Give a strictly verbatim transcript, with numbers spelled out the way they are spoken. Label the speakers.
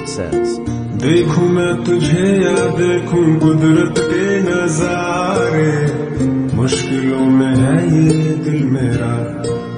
Speaker 1: says,
Speaker 2: देखूं मैं तुझे या देखूं कुदरत के नजारे, मुश्किलों में है ये दिल मेरा